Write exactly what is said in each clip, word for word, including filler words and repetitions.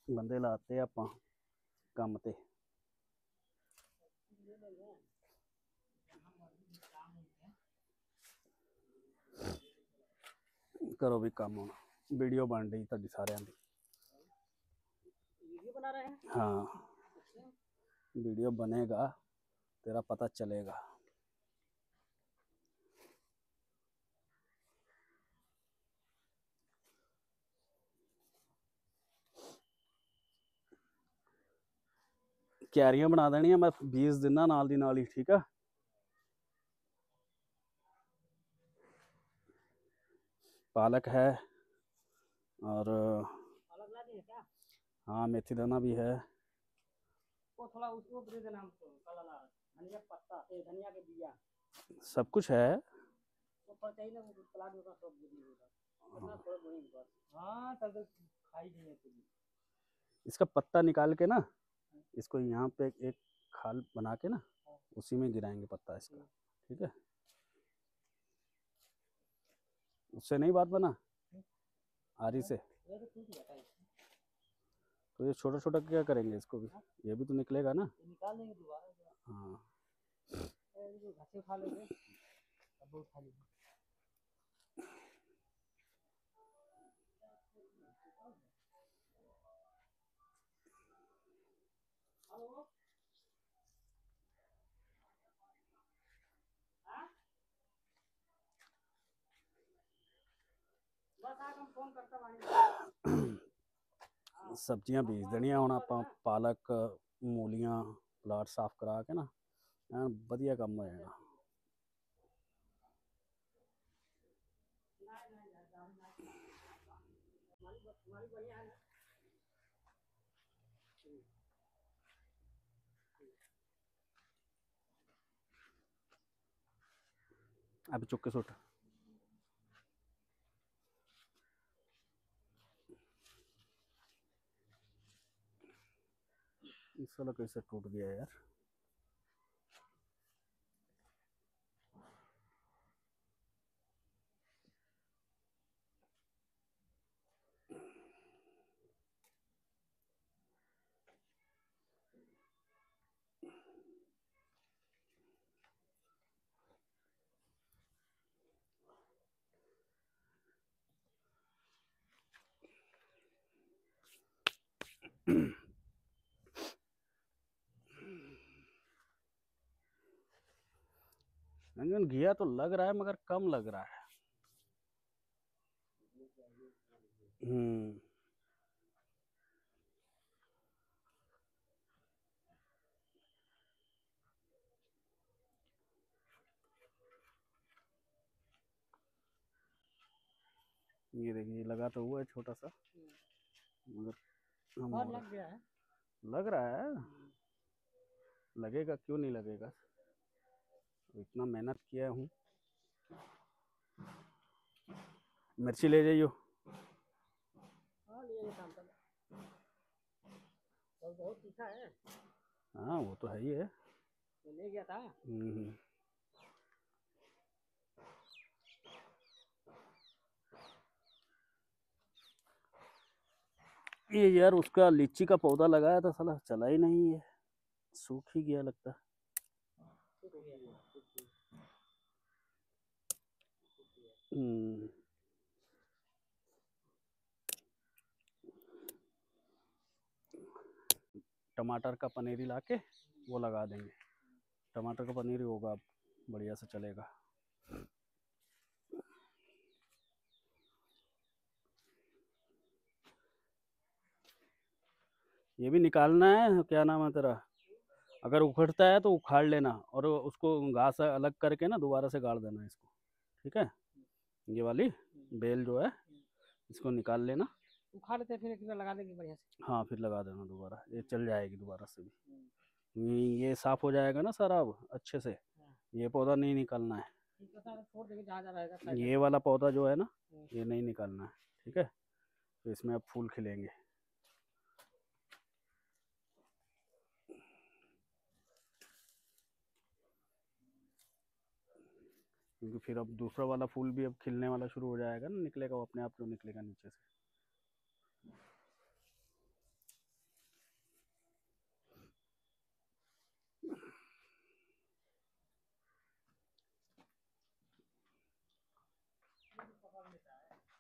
ਬੰਦੇ ਲਾਤੇ ਆਪਾਂ ਕੰਮ ਤੇ। ਕਰੋ ਵੀ ਕੰਮ ਹੁਣ, ਵੀਡੀਓ ਬਣ ਰਹੀ ਤੁਹਾਡੀ ਸਾਰਿਆਂ ਦੀ। वीडियो बना रहे हैं? हाँ, वीडियो बनेगा, तेरा पता चलेगा। क्यारियां बना देनियां, मैं बीज दिना नाल दी नाल ही, ठीक है। पालक है और पालक ला दी है क्या? हाँ, मेथी दाना भी है। वो थोड़ा उसको दे देना हमको, काला लाल धनिया पत्ता, ए धनिया के बिया, सब कुछ है। वो पर चाहिए ना, वो प्लाट में सब गिरी होगा, इतना थोड़ा बोएंगे बस। हाँ, तब तक खाई नहीं है। इसका पत्ता निकाल के ना, इसको यहाँ पे एक खाल बना के ना, उसी में गिराएंगे पत्ता इसका, ठीक है। उससे नहीं बात बना आरी से, तो ये छोटा छोटा क्या करेंगे इसको भी, ये भी तो निकलेगा ना, निकाल देंगे दोबारा। हाँ, घासे उठा लेंगे, अब उठा लेंगे। सब्जियां बीज देनियां हुण आपां, पालक मूलियां प्लाट साफ करा के ना, एन वधिया काम हो जाएगा। अभी चुप के सुट, इस वाला कैसे टूट गया यार। इंजन घिया तो लग रहा है मगर कम लग रहा है। हम्म, ये देखिए लगा तो हुआ है छोटा सा, मगर और लग गया है, लग रहा है। लगेगा क्यों नहीं लगेगा, इतना मेहनत किया हूँ। मिर्ची ले जाइयो। बहुत तीखा है। हाँ वो तो है ही है, तो ले गया था। हम्म, ये यार उसका लीची का पौधा लगाया था, साला चला ही नहीं है, सूख ही गया लगता है। हम्म, टमाटर का पनीरी लाके वो लगा देंगे, टमाटर का पनीर होगा, बढ़िया से चलेगा। ये भी निकालना है, क्या नाम है तेरा, अगर उखड़ता है तो उखाड़ लेना और उसको घास अलग करके ना दोबारा से गाड़ देना इसको, ठीक है। ये वाली बेल जो है इसको निकाल लेना, उखाड़ लेते फिर एक लगा देंगे बढ़िया से। हाँ फिर लगा देना दोबारा, ये चल जाएगी दोबारा से भी। ये साफ हो जाएगा ना सारा अब अच्छे से, ये पौधा नहीं निकालना है, ये वाला पौधा जो है ना ये नहीं निकालना है, ठीक है। तो इसमें अब फूल खिलेंगे। क्योंकि फिर अब दूसरा वाला फूल भी अब खिलने वाला शुरू हो जाएगा ना, निकलेगा वो अपने आप जो निकलेगा नीचे से।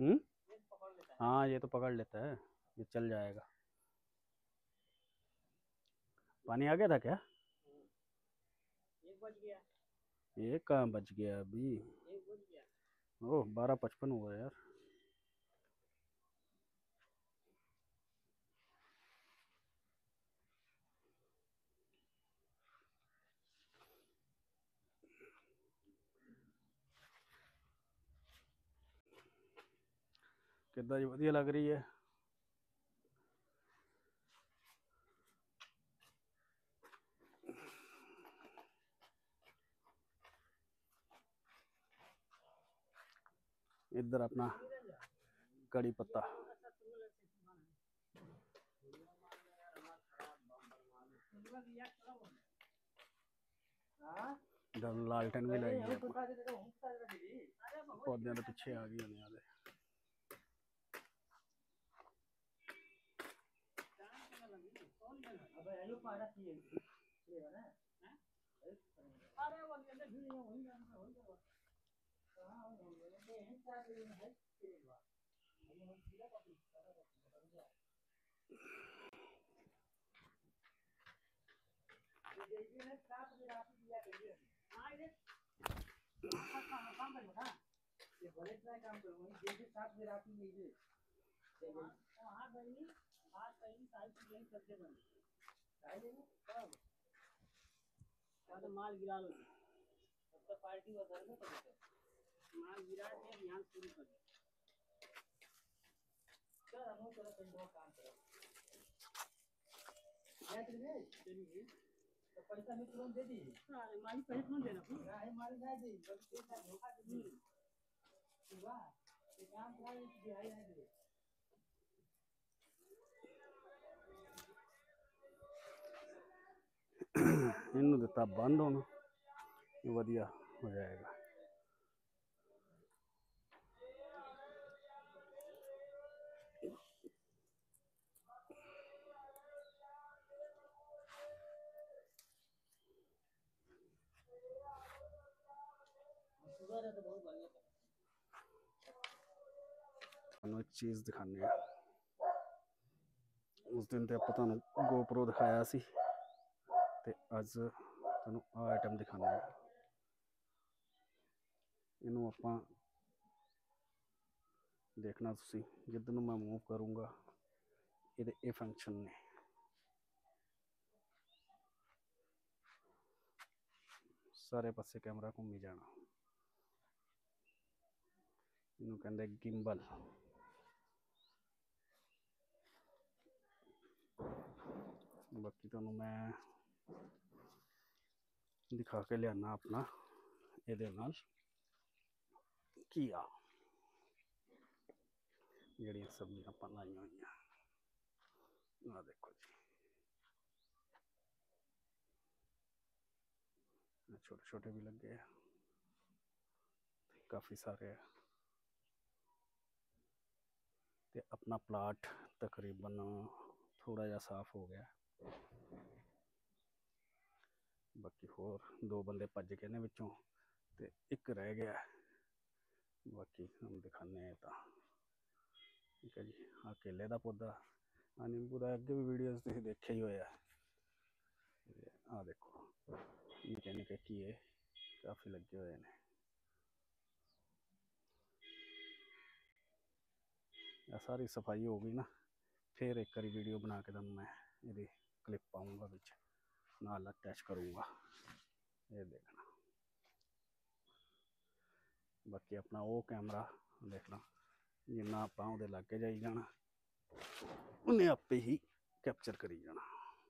हम्म, हाँ ये तो पकड़ लेता है, ये चल जाएगा। पानी आ गया था क्या? एक कहाँ बच गया अभी? ओह, बारह पचपन हुआ यार। कितना जी बढ़िया लग रही है। इधर अपना कड़ी पत्ता, इधर लालटेन भी लगी है, पौधे तो पीछे आ गई होने वाले। माल गिरा लो, तो पार्टी माल गिरा के यहाँ शुरू कर दो। तो पैसा में तुरंत दे दी, मालिक पैसे तुरंत देना, मालिक नहीं दी, पैसा धोखा दे दी, वाह ये काम करा दिहाई नहीं दे। इन्हों दिता बंद होना, वधिया हो जाएगा। एक चीज़ दिखाने हैं, उस दिन तो ਆਪਾਂ ਤੁਹਾਨੂੰ GoPro दिखाया सी, ਤੇ ਅੱਜ ਤੁਹਾਨੂੰ ਆ ਆਈਟਮ ਦਿਖਾਉਂਦੇ ਆ। ਇਹਨੂੰ ਆਪਾਂ ਦੇਖਣਾ, ਤੁਸੀਂ ਜਿੱਦ ਨੂੰ ਮੈਂ ਮੂਵ ਕਰੂੰਗਾ ਇਹਦੇ ਇਹ ਫੰਕਸ਼ਨ ਨੇ। ਸਾਰੇ ਪਾਸੇ ਕੈਮਰਾ ਘੁੰਮੀ ਜਾਣਾ, ਇਹਨੂੰ ਕਹਿੰਦੇ ਗਿੰਬਲ। ਬਾਕੀ ਤੁਹਾਨੂੰ ਮੈਂ ਦਿਖਾ ਕੇ ਲਿਆਣਾ ਆਪਣਾ ਇਹਦੇ ਨਾਲ ਕੀਆ, ਜਿਹੜੀਆਂ ਸਬਜ਼ੀਆਂ ਆਪਾਂ ਲਾਈਆਂ ਹੋਈਆਂ। ਆ ਦੇਖੋ ਜੀ, छोटे छोटे भी लगे हैं, काफ़ी सारे है। ते अपना प्लाट तकरीबन थोड़ा जा साफ हो गया, बाकी होर दो बंदे भज गए ने विचों, ते एक रह गया। बाकी हम दिखाने हैं तो ठीक है जी। आ केले का पौधा, आ नींबू का अगे भी वीडियोस तुसीं देखे ही होया। आ देखो निके निके कीए काफ़ी लगे हुए हैं। सारी सफाई हो गई ना, फिर एक बारी वीडियो बना के तुहानूं मैं ये क्लिप पाऊँगा, बिच नाल अटैच करूँगा, ये देखना। बाकी अपना वो कैमरा देखना, जिन्ना आपां उहदे लागे जाई जाना उन्हें आपे ही कैप्चर करी जाना।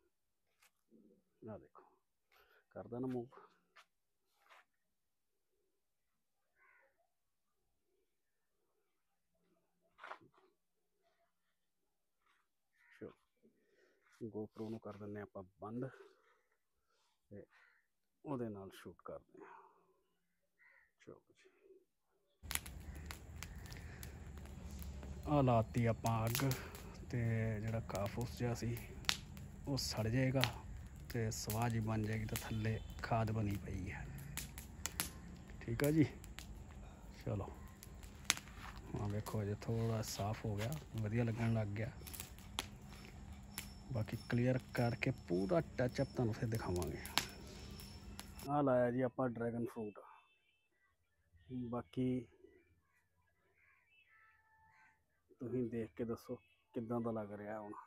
आ देखो करदा ना मूव। GoPro नूं कर दिंदे आपां बंद, ते उहदे नाल शूट करदे हां। चलो जी, आ लाती आपां अग, ते जिहड़ा काफूस जिहा सी वो सड़ जाएगा, तो सवाह जी बन जाएगी, तो थल्ले खाद बनी पई है। ठीक है जी, चलो हाँ देखो अजे थोड़ा साफ हो गया, वधिया लगन लग गया। बाकी क्लीयर करके पूरा टचअप तुहानूं फिर दिखावांगे। आ लाया जी आप ड्रैगन फ्रूट। बाकी तुसीं देख के दसो किदां दा लग रहा हुण।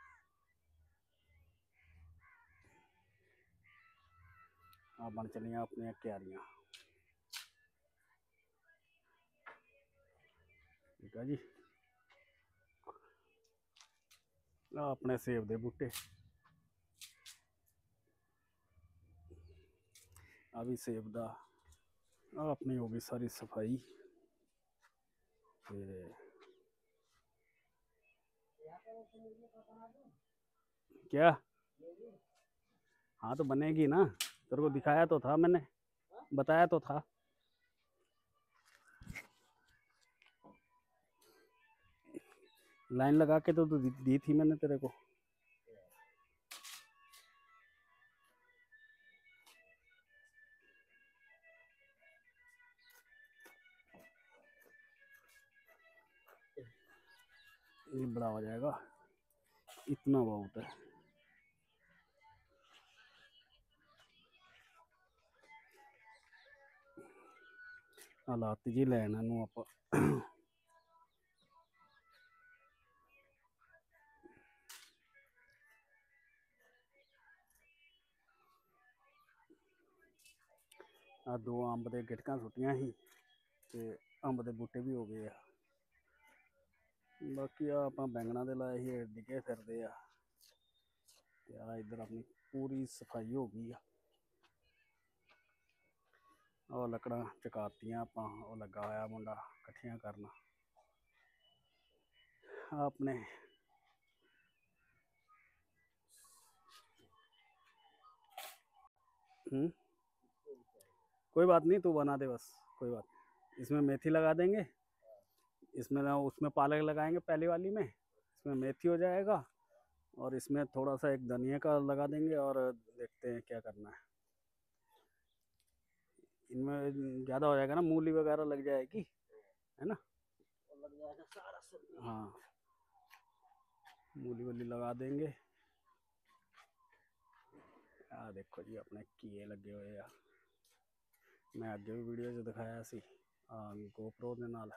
आ बन चलियां अपनियां क्यारियां, ठीक है जी। आ अपने सेब दे बूटे, आ भी सेब दा। आ अपनी हो गई सारी सफाई। क्या? हाँ तो बनेगी ना, तेरे को दिखाया तो था मैंने, बताया तो था। लाइन लगा के तो, तो दी, दी थी मैंने तेरे को। ये बड़ा हो जाएगा, इतना बहुत है। हालात जी लैन आप आ दो अंब के गिटकां सुटियां ही ते अंब के बूटे भी हो गए आ। बाकी आ आप बैंगणा दे लाए ही डिगे फिरदे आ। ते आ इधर अपनी पूरी सफाई हो गई आ। और लकड़ा चकातियां आपां, वो लगा होया मुंडा कट्ठियां करना अपने। हम्म कोई बात नहीं, तू बना दे बस, कोई बात नहीं। इसमें मेथी लगा देंगे, इसमें ना उसमें पालक लगाएंगे पहली वाली में, इसमें मेथी हो जाएगा, और इसमें थोड़ा सा एक धनिया का लगा देंगे, और देखते हैं क्या करना है। इनमें ज़्यादा हो जाएगा ना, मूली वगैरह लग जाएगी, है ना। हाँ मूली वूली लगा देंगे। आ देखो जी अपने कीए लगे हुए आ। मैं अगे भी वीडियो च दिखाया सी गोप्रो दे नाल,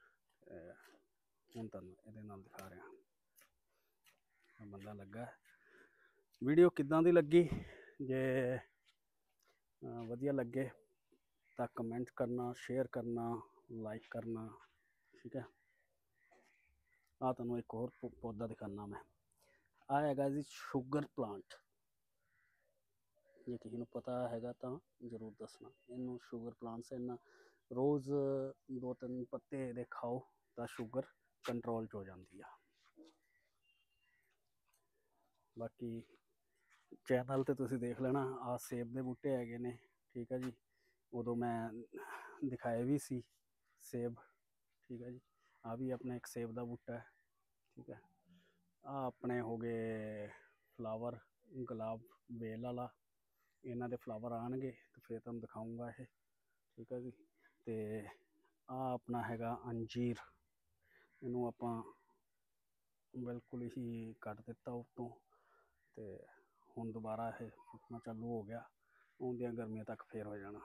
हुण तुहानूं इहदे नाल दिखा रहा। बंदा लगा। वीडियो किदां दी लगी, जे वधिया लगे तो कमेंट करना, शेयर करना, लाइक करना, ठीक है। आ तुहानूं एक होर पौधा दिखाना मैं। आ हैगा जी शुगर प्लांट। जे किसी को पता हैगा तो जरूर दसना। इनू शुगर प्लांट से इन्ना रोज़ दो तीन पत्ते दे खाओ तो शुगर कंट्रोल च हो जाती है। बाकी चैनल तो तुसी देख लेना। आ सेब के बूटे हैगे ने, ठीक है जी। उदों मैं दिखाए भी सी सेब, ठीक है जी। आ भी अपने एक सेब का बूटा है, ठीक है। आ अपने हो गए फ्लावर गुलाब बेल वाला, इन्हों के फ्लावर आएंगे तो फिर तुम दिखाऊँगा ये, ठीक है जी। तो आ अपना हैगा अंजीर, इनू आप बिल्कुल ही कट दिता उतों, तो हुण दोबारा ये फुटना चालू हो गया, आउंदियां गर्मियां तक फिर हो जाना।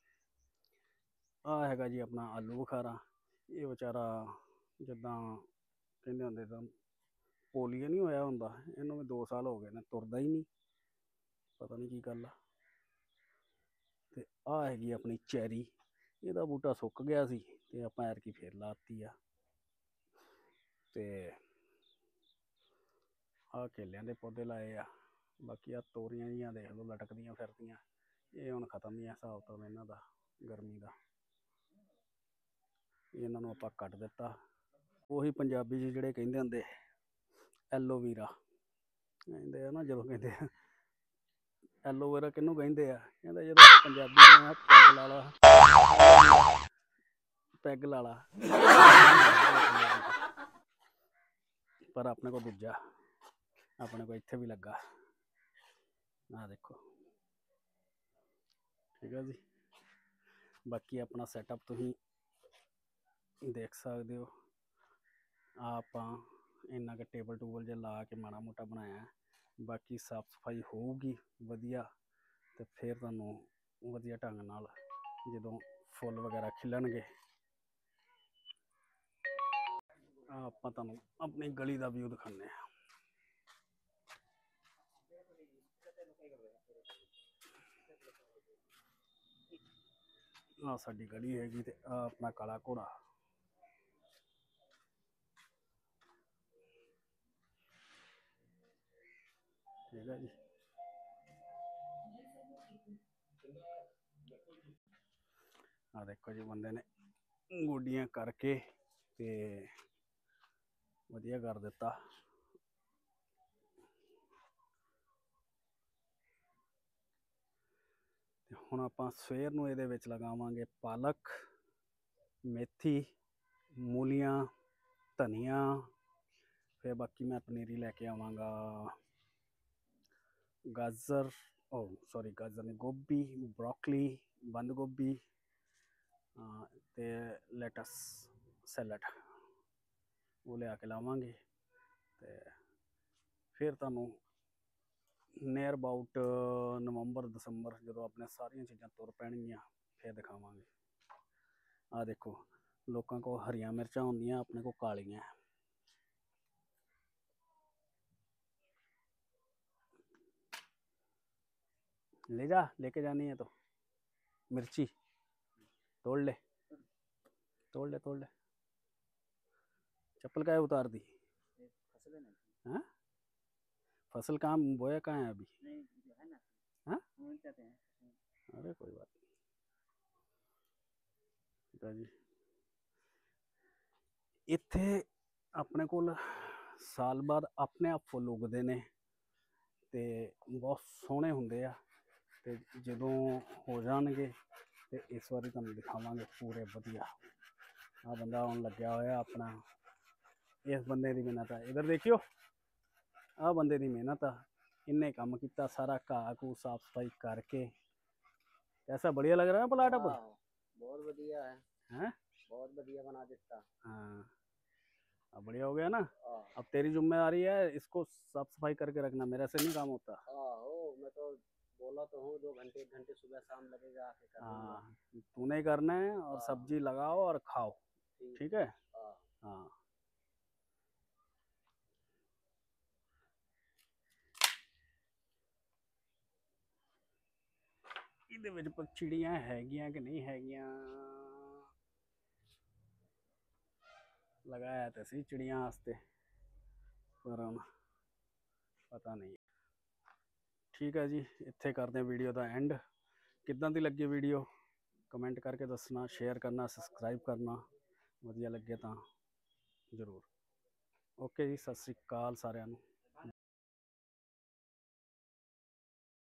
आ हैगा जी अपना आलू बुखारा। ये बेचारा जिद्दां कहंदे हुंदे तां पोलियो नहीं होया हुंदा, इनू भी दो साल हो गए ने, तुरदा ही नहीं, पता नहीं की गल आ। ते आ हैगी अपनी चैरी। ਇਹਦਾ बूटा सुक गया सी ते आपां ऐरकी फिर लाती आ। ते आ केलियां दे पौधे लाए आ। बाकी आ तोरियां जियां देख लो लटकदियां फिरदियां, ये हुण खत्म ही है हिसाब किताब इन्हां दा गर्मी दा। इन्हां नूं आपां कट दित्ता। ਉਹੀ पंजाबी च ਜਿਹੜੇ ਕਹਿੰਦੇ ਹੁੰਦੇ ਐਲੋਵੀਰਾ ਕਹਿੰਦੇ ਆ ਨਾ, ਜਦੋਂ ਕਹਿੰਦੇ ਆ ਐਲੋਵੇਰਾ ਕਿਹਨੂੰ ਕਹਿੰਦੇ ਆ, ਕਹਿੰਦੇ ਜਦੋਂ ਪੰਜਾਬੀ ਨੇ ਪੈਗ ਲਾ ਲਾ, ਪੈਗ ਲਾ ਲਾ, पर अपने को दूजा अपने को इत्थे भी लगा। आ देखो, ठीक है जी। बाकी अपना सैटअप तुसीं देख सकते हो आप इन्ना का टेबल टूबल जो ला के माड़ा मोटा बनाया है। बाकी साफ सफाई होगी वधिया तो फिर तुहानूं वधिया ढंग नाल जदों फुल वगैरह खिलणगे आपां तुहानूं अपनी गली का व्यू दिखाने हैं। आ साडी गली हैगी ते आ अपना काला घोड़ा। ठीक है जी। आ देखो जी बंदे ने गोडियां करके ते वधिया कर दिता। हुण आपां सवेर नूं इहदे विच लगावांगे पालक, मेथी, मूलियां, धनिया, फिर बाकी मैं पनीरी लैके आवांगा गाजर ओ सॉरी गाजर नहीं गोभी, ब्रोकली, बंद गोभी ते लेटस सैलड वो लिया के लावांगे ते फिर तुहानूं नियर अबाउट नवंबर दसंबर जो अपने सारिया चीज़ां तुर पैणगियां फिर दिखावांगे। आ देखो लोगों को हरियां मिर्चां होंदियां अपने को कालियां। ले जा लेके जानी है तो मिर्ची तोड़ ले तोड़ ले तोड़ ले। चप्पल का है उतार दी। हाँ फसल कहाँ बोया कहाँ है अभी? हाँ अरे कोई बात नहीं जी। इत्थे अपने कोल साल बाद अपने आप फुल उगते ने ते बहुत सोहने हुंदे आ ते जदों हो जाणगे ते इस बारी तुहानूं दिखावांगे पूरे वधिया। आ बंदा हुण लग्या होया अपना इस बंदे की मेहनत है। इधर देखियो आ बंदे की मेहनत आ इन्हें काम किया सारा घाह घू साफ सफाई करके। कैसा बढ़िया लग रहा है प्लाट अब? बहुत बढ़िया है हैं बहुत बढ़िया बना देता। हाँ अब बढ़िया हो गया ना। अब तेरी जिम्मेदारी है इसको साफ सफाई करके रखना, मेरे से नहीं काम होता। हो मैं तो बोला तो हूँ दो घंटे एक घंटे सुबह शाम लगेगा आके कर दूंगा। हाँ तूने ही करना है और सब्जी लगाओ और खाओ। ठीक है हाँ। ਇਹਦੇ ਵਿੱਚ ਚਿੜੀਆਂ ਹੈਗੀਆਂ कि नहीं हैगियां लगाया तो सी चिड़ियां वास्ते पर हुण पता नहीं। ठीक है जी इत्थे करते हैं वीडियो का एंड। किदां दी लगी वीडियो कमेंट करके दसना, शेयर करना, सबसक्राइब करना वधिया लगे तो जरूर। ओके जी सत श्री अकाल सारिआं नूं।